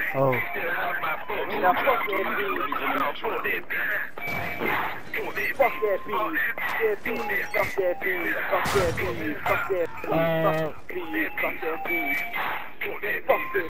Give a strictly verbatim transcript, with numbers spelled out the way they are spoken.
Oh. Now fuck that beat. Fuck that beat. That beat. Fuck that beat. Fuck that beat. Fuck that beat. Fuck that beat. Fuck that beat. Fuck that